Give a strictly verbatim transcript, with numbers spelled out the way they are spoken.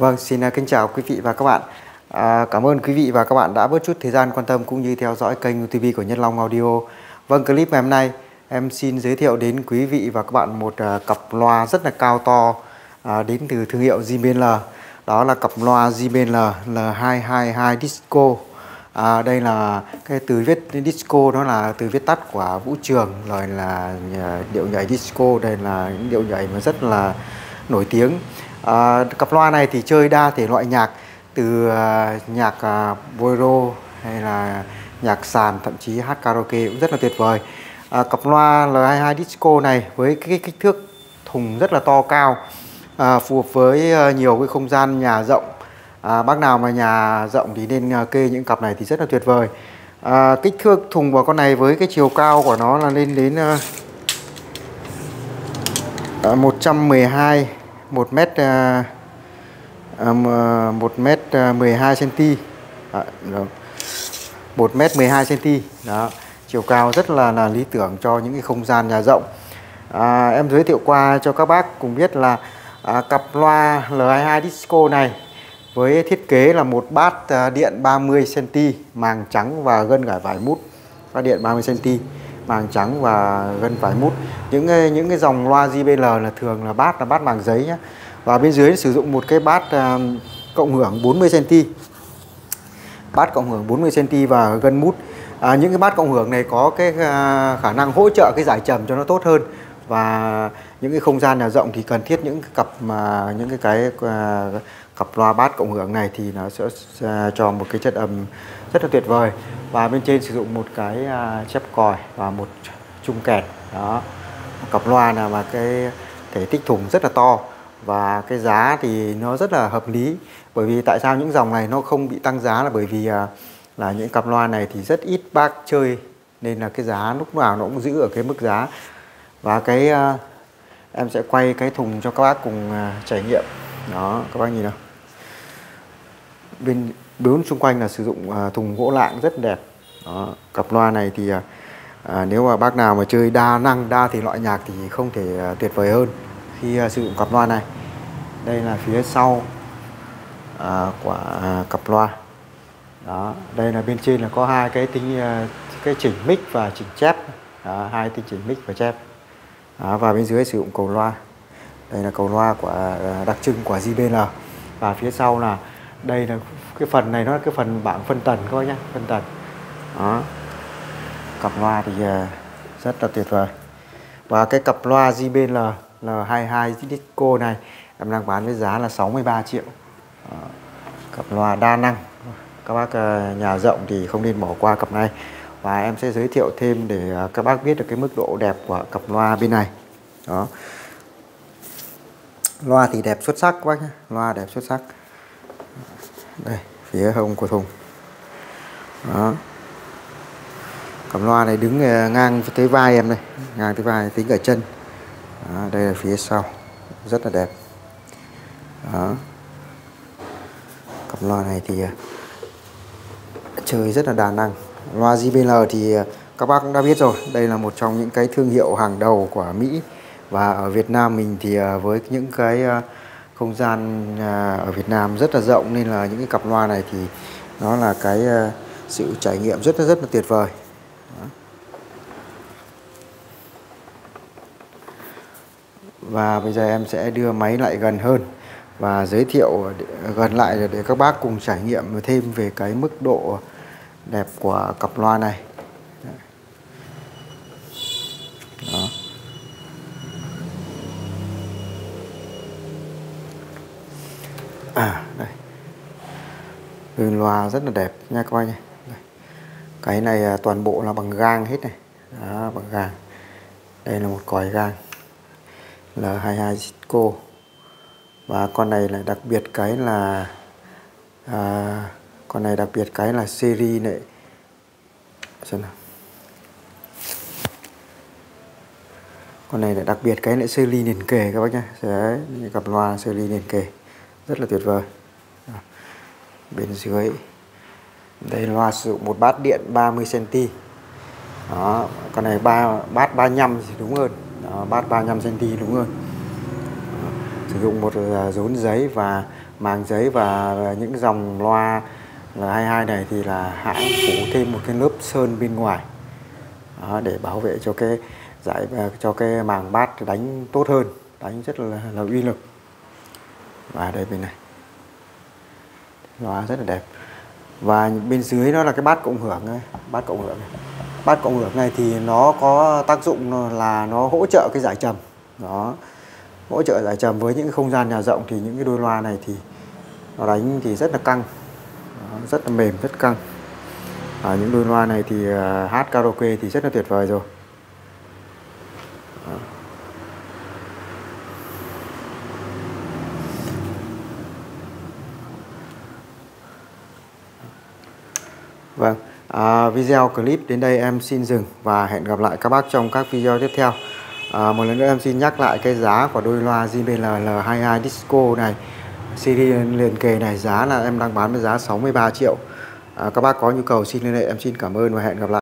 Vâng, xin kính chào quý vị và các bạn. À, cảm ơn quý vị và các bạn đã bớt chút thời gian quan tâm cũng như theo dõi kênh YouTube của Nhân Long Audio. Vâng, clip ngày hôm nay em xin giới thiệu đến quý vị và các bạn một uh, cặp loa rất là cao to uh, đến từ thương hiệu gi bê en lờ. Đó là cặp loa gi bê en lờ L hai hai hai Disco. À, đây là cái từ viết disco, đó là từ viết tắt của vũ trường, rồi là điệu nhảy disco. Đây là những điệu nhảy mà rất là nổi tiếng. À, cặp loa này thì chơi đa thể loại nhạc, từ uh, nhạc uh, bolero hay là nhạc sàn, thậm chí hát karaoke cũng rất là tuyệt vời. À, cặp loa L hai hai hai Disco này với cái kích thước thùng rất là to cao, à, phù hợp với uh, nhiều cái không gian nhà rộng. À, bác nào mà nhà rộng thì nên uh, kê những cặp này thì rất là tuyệt vời. À, kích thước thùng của con này với cái chiều cao của nó là lên đến uh, một trăm mười hai, một mét một mét mười hai cm, một mét mười hai cm. Đó, chiều cao rất là là lý tưởng cho những cái không gian nhà rộng. À, em giới thiệu qua cho các bác cùng biết là à, cặp loa L hai hai hai Disco này với thiết kế là một bát à, điện ba mươi cm, màng trắng và gân gải vải mút. Bát điện ba mươi cm, màng trắng và gân vải mút. Những những cái dòng loa gi bê en lờ là thường là bát là bát màng giấy nhé. Và bên dưới sử dụng một cái bát uh, cộng hưởng bốn mươi cm, bát cộng hưởng bốn mươi cm và gân mút. À, những cái bát cộng hưởng này có cái uh, khả năng hỗ trợ cái giải trầm cho nó tốt hơn, và những cái không gian nhà rộng thì cần thiết những cái cặp mà những cái cái uh, cặp loa bát cộng hưởng này thì nó sẽ uh, cho một cái chất âm rất là tuyệt vời. Và bên trên sử dụng một cái uh, chép còi và một chung kèn. Đó, một cặp loa nào mà cái thể tích thùng rất là to. Và cái giá thì nó rất là hợp lý. Bởi vì tại sao những dòng này nó không bị tăng giá là bởi vì à, là những cặp loa này thì rất ít bác chơi, nên là cái giá lúc nào nó cũng giữ ở cái mức giá. Và cái à, em sẽ quay cái thùng cho các bác cùng à, trải nghiệm. Đó, các bác nhìn nào. Bên bốn xung quanh là sử dụng à, thùng gỗ lạng rất đẹp. Đó, cặp loa này thì à, à, nếu mà bác nào mà chơi đa năng, đa thể loại nhạc thì không thể à, tuyệt vời hơn khi uh, sử dụng cặp loa này. Đây là phía sau uh, của uh, cặp loa. Đó, đây là bên trên là có hai cái tính uh, cái chỉnh mic và chỉnh chép. Đó, hai tính chỉnh mic và chép. Đó, và bên dưới sử dụng cầu loa. Đây là cầu loa của uh, đặc trưng của gi bê en lờ. Và phía sau là đây là cái phần này, nó là cái phần bảng phân tần các bác nhé, phân tần. Đó, cặp loa thì uh, rất là tuyệt vời. Và cái cặp loa gi bê en lờ L hai hai hai Disco này em đang bán với giá là sáu mươi ba triệu. Đó, cặp loa đa năng, các bác nhà rộng thì không nên bỏ qua cặp này. Và em sẽ giới thiệu thêm để các bác biết được cái mức độ đẹp của cặp loa bên này. Đó, loa thì đẹp xuất sắc các bác nhé, loa đẹp xuất sắc. Đây, phía hông của thùng. Đó, cặp loa này đứng ngang tới vai em đây, ngang tới vai, tính ở chân. Đó, đây là phía sau, rất là đẹp. Đó, cặp loa này thì chơi rất là đa năng. Loa gi bê en lờ thì các bác cũng đã biết rồi, đây là một trong những cái thương hiệu hàng đầu của Mỹ. Và ở Việt Nam mình thì với những cái không gian ở Việt Nam rất là rộng, nên là những cái cặp loa này thì nó là cái sự trải nghiệm rất là rất là tuyệt vời. Đó. Và bây giờ em sẽ đưa máy lại gần hơn và giới thiệu gần lại để các bác cùng trải nghiệm thêm về cái mức độ đẹp của cặp loa này. Đó. À, đây. Đường loa rất là đẹp nha các bác nhé. Cái này toàn bộ là bằng gang hết này. Đó, bằng gang. Đây là một còi gang L hai hai hai Disco. Và con này lại đặc biệt cái là à, con này đặc biệt cái là series này. Xem nào. Con này lại đặc biệt cái lại series liền kề các bác nhé. Đấy, cặp loa series liền kề rất là tuyệt vời. Đó. Bên dưới đây loa sử dụng một bát điện ba mươi cm. Đó, con này ba bát ba mươi lăm thì đúng hơn. Đó, bát ba mươi lăm cm đúng hơn. Đó, sử dụng một rốn giấy và màng giấy và những dòng loa L hai hai này thì là hãng phủ thêm một cái lớp sơn bên ngoài. Đó, để bảo vệ cho cái giải cho cái màng bass đánh tốt hơn, đánh rất là, là uy lực. Và đây bên này loa rất là đẹp. Và bên dưới nó là cái bass cộng hưởng này. Bass cộng hưởng này. Bass cộng hưởng này thì nó có tác dụng là nó hỗ trợ cái giải trầm. Đó, hỗ trợ giải trầm với những cái không gian nhà rộng thì những cái đôi loa này thì nó đánh thì rất là căng. Đó, rất là mềm, rất căng. À, những đôi loa này thì uh, hát karaoke thì rất là tuyệt vời rồi. Đó. Vâng, à, video clip đến đây em xin dừng và hẹn gặp lại các bác trong các video tiếp theo. À, một lần nữa em xin nhắc lại cái giá của đôi loa J B L L hai hai Disco này, series liền kề này, giá là em đang bán với giá sáu mươi ba triệu. À, các bác có nhu cầu xin liên hệ, em xin cảm ơn và hẹn gặp lại.